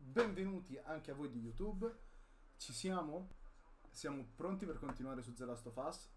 benvenuti anche a voi di YouTube. Ci siamo? Siamo pronti per continuare su The Last of Us.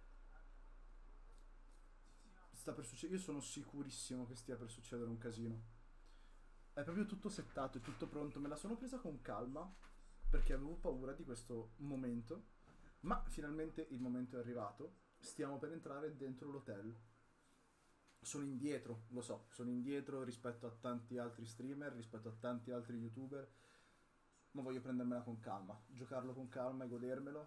Sta per succedere, io sono sicurissimo che stia per succedere un casino. È proprio tutto settato, è tutto pronto. Me la sono presa con calma perché avevo paura di questo momento, ma finalmente il momento è arrivato. Stiamo per entrare dentro l'hotel. Sono indietro, lo so, sono indietro rispetto a tanti altri streamer, rispetto a tanti altri youtuber, ma voglio prendermela con calma, giocarlo con calma e godermelo.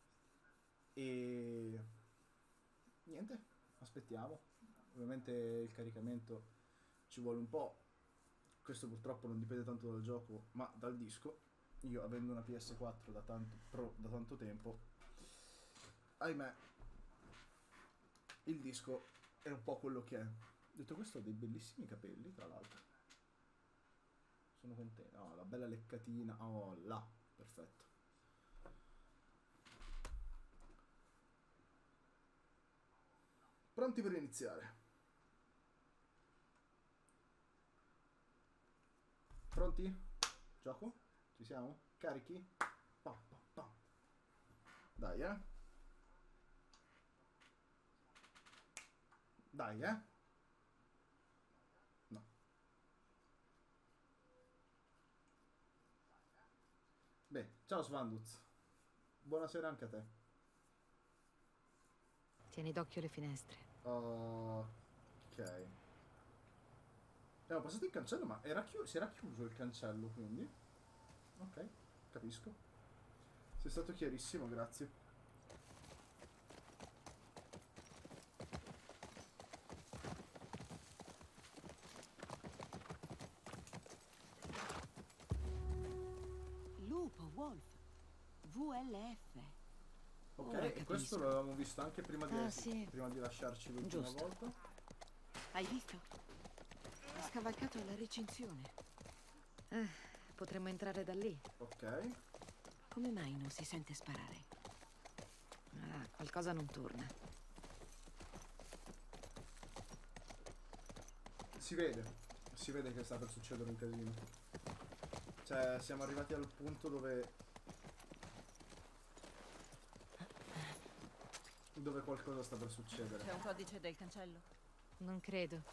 E niente, aspettiamo. Ovviamente il caricamento ci vuole un po'. Questo purtroppo non dipende tanto dal gioco, ma dal disco. Io, avendo una PS4 da tanto tempo, ahimè, il disco è un po' quello che è. Detto questo, ho dei bellissimi capelli, tra l'altro. Sono contento. Oh, la bella leccatina. Oh, là. Perfetto. Pronti per iniziare? Pronti? Gioco? Ci siamo? Carichi? Pa, pa, pa. Dai, eh? Dai, eh? No. Beh, ciao Svanduz. Buonasera anche a te. Tieni d'occhio le finestre. Ok. Abbiamo passato il cancello, ma si era chiuso il cancello, quindi. Ok, capisco. Sei stato chiarissimo, grazie. Lupo, Wolf, VLF. Ok, Ora e questo capisco. l'avevamo visto anche prima Sì. prima di lasciarci l'ultima Giusto. volta. Hai visto? Ha scavalcato la recinzione. Potremmo entrare da lì. Ok. Come mai non si sente sparare? Qualcosa non torna. Si vede che sta per succedere un casino. Cioè, siamo arrivati al punto dove qualcosa sta per succedere. C'è un codice del cancello? Non credo.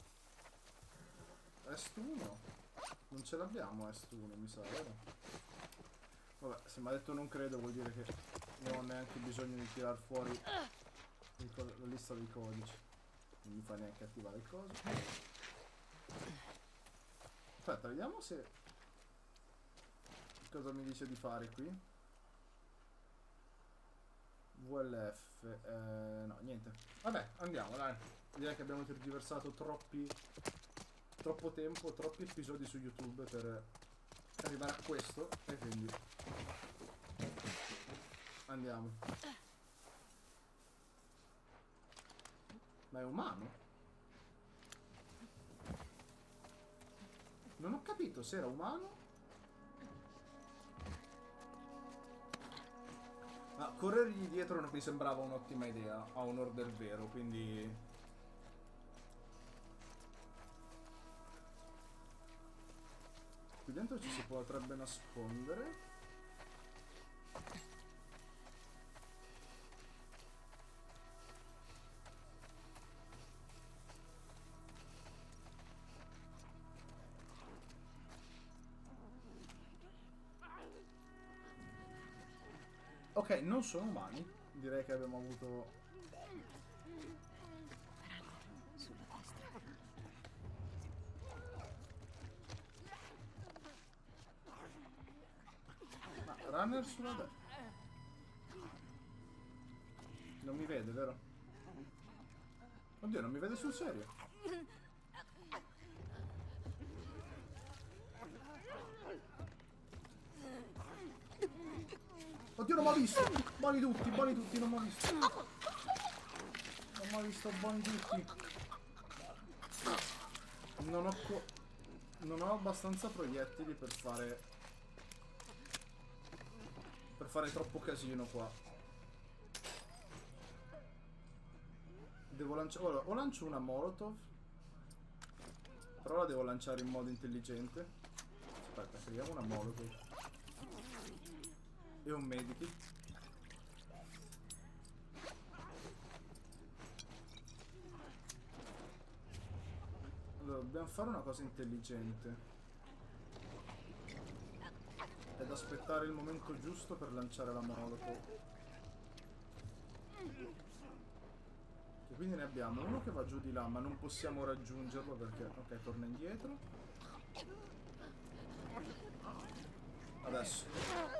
Est 1? Non ce l'abbiamo Est 1, mi sa, vero? Vabbè, se mi ha detto non credo vuol dire che non ho neanche bisogno di tirar fuori la lista dei codici. Non mi fa neanche attivare il coso. Aspetta, vediamo se... cosa mi dice di fare qui. VLF, no, niente. Vabbè, andiamo, dai. Direi che abbiamo tergiversato troppo tempo, troppi episodi su YouTube per arrivare a questo, e quindi andiamo. Ma è umano? Non ho capito se era umano. Ma corrergli dietro non mi sembrava un'ottima idea, a onor del vero, quindi... Qui dentro ci si potrebbe nascondere. Ok, non sono umani. Direi che abbiamo avuto... Sulla destra. Ma runner sulla destra. Non mi vede, vero? Oddio, non mi vede sul serio. Oddio, non mi ha visto! Buoni tutti, non mi ha visto. Non mi ha visto, buoni tutti. Non ho abbastanza proiettili per fare troppo casino qua. Devo lanciare... Ora, o lancio una Molotov, però la devo lanciare in modo intelligente. Aspetta, creiamo una molotov. E un medikit. Allora, dobbiamo fare una cosa intelligente. Ed aspettare il momento giusto per lanciare la molotov. E quindi ne abbiamo uno che va giù di là, ma non possiamo raggiungerlo perché... Ok, torna indietro. Adesso.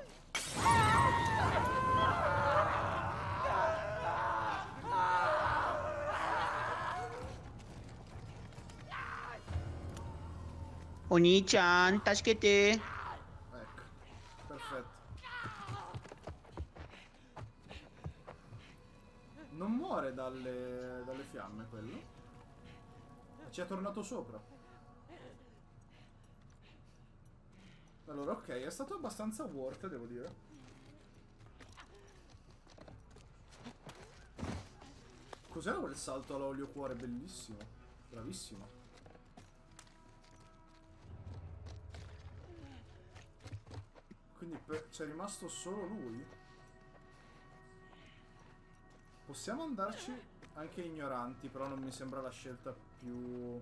Oni-chan, taschete. Ecco, perfetto. Non muore dalle fiamme quello. Ci è tornato sopra. Allora, ok, è stato abbastanza worth, devo dire. Cos'era quel salto all'olio cuore? Bellissimo. Bravissimo. Quindi c'è rimasto solo lui. Possiamo andarci anche ignoranti, però non mi sembra la scelta più...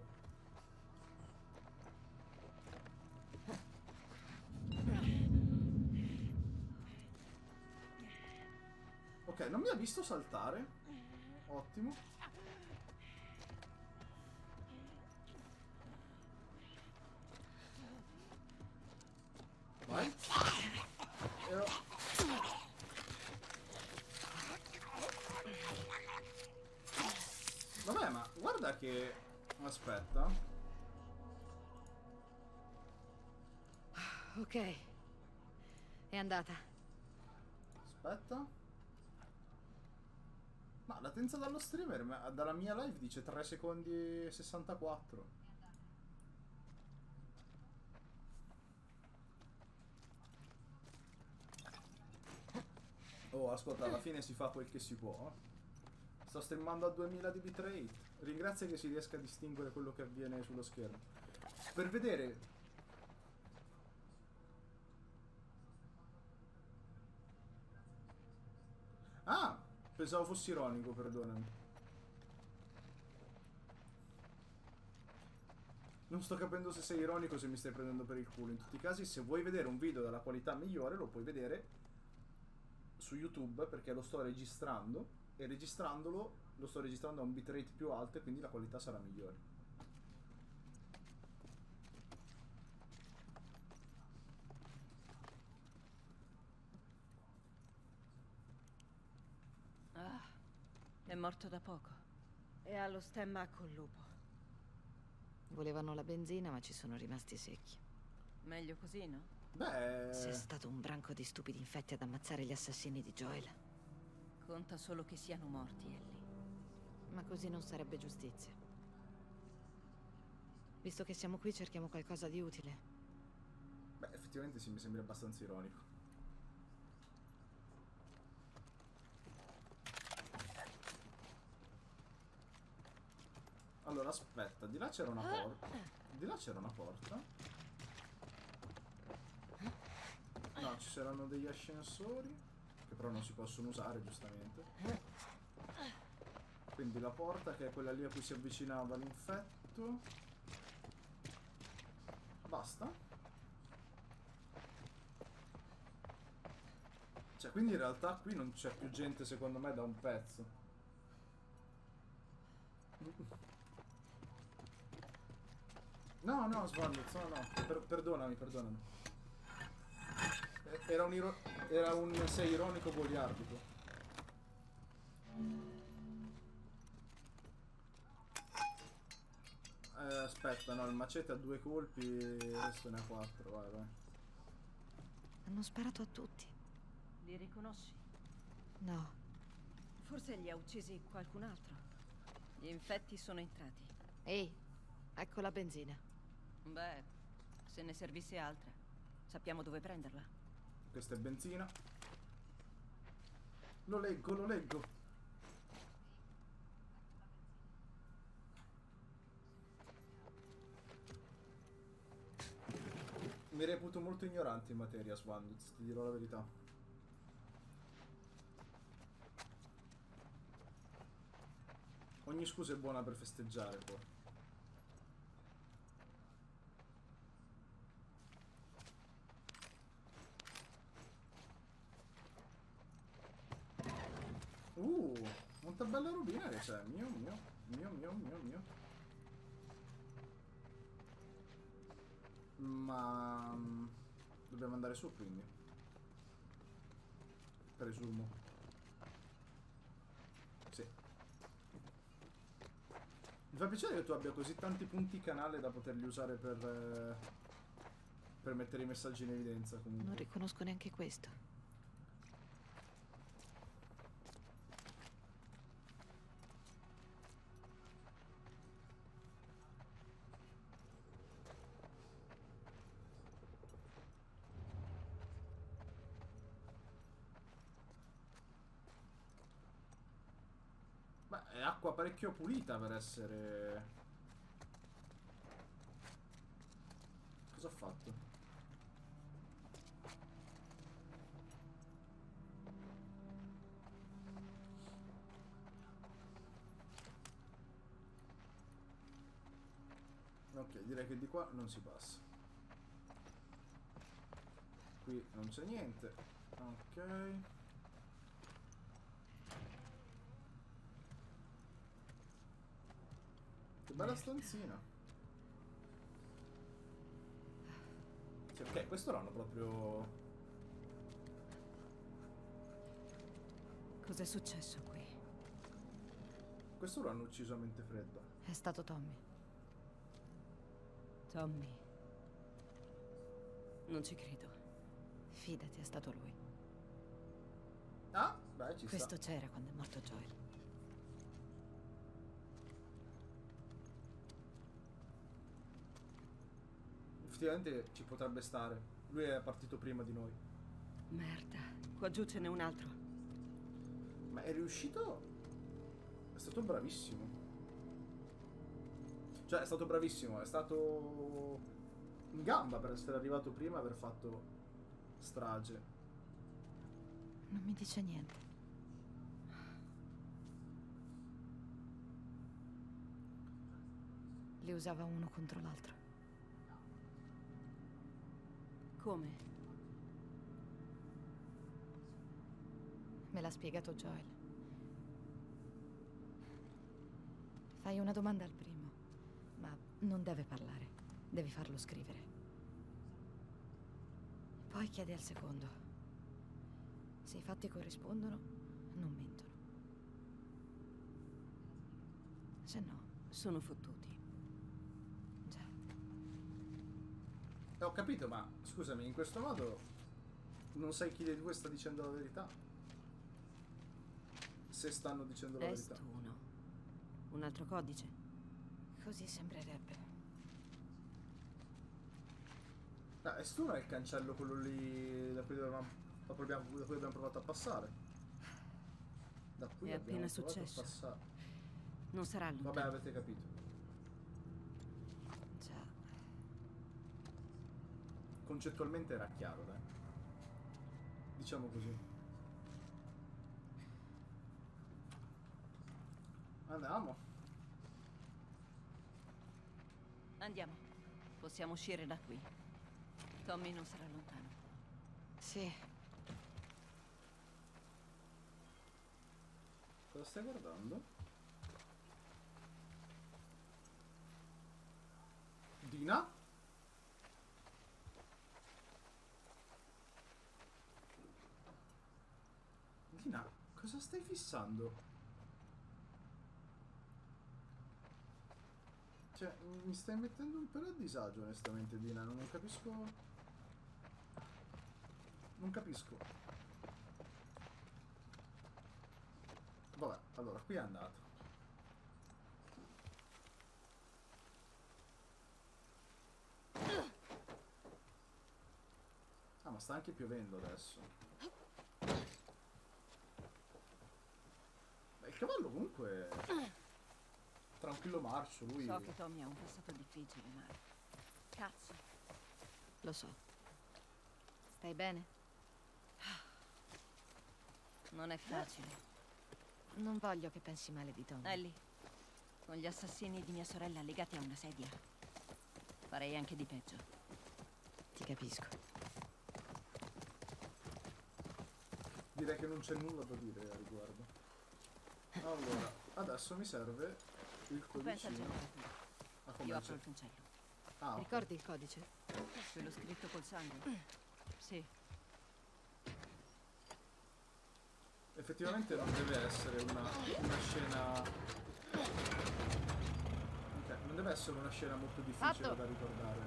Ok, non mi ha visto saltare. Ottimo. Vai. Vabbè, ma guarda che... Aspetta. Ok. È andata. Aspetta. Ma la latenza dallo streamer, dalla mia live dice 3 secondi e 64. Oh, ascolta, alla fine si fa quel che si può. Sto streamando a 2000 di bitrate. Ringrazia che si riesca a distinguere quello che avviene sullo schermo. Per vedere... Ah! Pensavo fossi ironico, perdonami. Non sto capendo se sei ironico o se mi stai prendendo per il culo. In tutti i casi, se vuoi vedere un video dalla qualità migliore, lo puoi vedere su YouTube, perché lo sto registrando. E registrandolo, lo sto registrando a un bitrate più alto e quindi la qualità sarà migliore. Ah, è morto da poco. E ha lo stemma col lupo. Volevano la benzina, ma ci sono rimasti secchi. Meglio così, no? Beh... C'è stato un branco di stupidi infetti ad ammazzare gli assassini di Joel. Conta solo che siano morti, Ellie. Ma così non sarebbe giustizia. Visto che siamo qui, cerchiamo qualcosa di utile. Beh, effettivamente sì, mi sembra abbastanza ironico. Allora, aspetta, di là c'era una porta. Di là c'era una porta. No, ci saranno degli ascensori, che però non si possono usare, giustamente. Quindi la porta, che è quella lì a cui si avvicinava l'infetto. Basta. Cioè, quindi in realtà qui non c'è più gente, secondo me, da un pezzo. No, no, Svanlitz, no, no. Perdonami, perdonami. Era un sei ironico goliardico. Aspetta, no, il macete ha 2 colpi e adesso ne ha 4, vai, vai. Hanno sparato a tutti. Li riconosci? No. Forse li ha uccisi qualcun altro. Gli infetti sono entrati. Ehi, ecco la benzina. Beh, se ne servisse altra, sappiamo dove prenderla. Questa è benzina. Lo leggo, lo leggo. Mi reputo molto ignorante in materia, Swanduz, ti dirò la verità. Ogni scusa è buona per festeggiare, poi. Quanta bella robina che c'è. Mio, mio, mio, mio, mio, mio. Ma... dobbiamo andare su, quindi. Presumo. Sì. Mi fa piacere che tu abbia così tanti punti canale da poterli usare per mettere i messaggi in evidenza, comunque. Non riconosco neanche questo. Beh, è acqua parecchio pulita per essere... Cosa ho fatto? Ok, direi che di qua non si passa. Qui non c'è niente. Ok. Che bella stanzina. Sì, ok, questo l'hanno proprio... Cos'è successo qui? Questo l'hanno ucciso a mente fredda. È stato Tommy. Tommy. Non ci credo. Fidati, è stato lui. Ah, beh, ci Questo sta. c'era quando è morto Joel. Effettivamente ci potrebbe stare. Lui è partito prima di noi. Merda. Qua giù ce n'è un altro. Ma è riuscito? È stato bravissimo. Cioè, è stato bravissimo. È stato in gamba per essere arrivato prima e aver fatto strage. Non mi dice niente. Li usava uno contro l'altro. Come? Me l'ha spiegato Joel. Fai una domanda al primo, ma non deve parlare. Devi farlo scrivere. Poi chiedi al secondo. Se i fatti corrispondono, non mentono. Se no, Sono fottuti. già. Ho capito, ma scusami, in questo modo non sai chi dei due sta dicendo la verità. Se stanno dicendo la Est verità. 1. Un altro codice? Così sembrerebbe. Ah, e sto è il cancello quello lì da cui abbiamo provato a passare. Da cui È abbiamo appena provato successo. a passare. Non sarà lontano. Vabbè, avete capito. Già. Concettualmente era chiaro, dai. Diciamo così. Andiamo. Andiamo. Possiamo uscire da qui. Tommy non sarà lontano. Sì, Cosa stai guardando? Dina? Dina, cosa stai fissando? Cioè, mi stai mettendo un pelo a disagio, onestamente, Dina. Non capisco. Non capisco. Vabbè, allora, qui è andato. Ah, ma sta anche piovendo adesso. Beh, il cavallo comunque... Tranquillo marcio, lui... So che Tommy ha un passato difficile, ma... Cazzo. Lo so. Stai bene? Non è facile. Non voglio che pensi male di Tommy. Ellie, con gli assassini di mia sorella legati a una sedia, farei anche di peggio. Ti capisco. Direi che non c'è nulla da dire a riguardo. Allora, adesso mi serve il Tu pensa al codicino. gioco. Ah, come Io c'è? apro il cancello. Ah, ok. Ricordi il codice? Quello scritto col sangue? Sì. Effettivamente non deve essere una scena... Ok, non deve essere una scena molto difficile Fatto. da ricordare.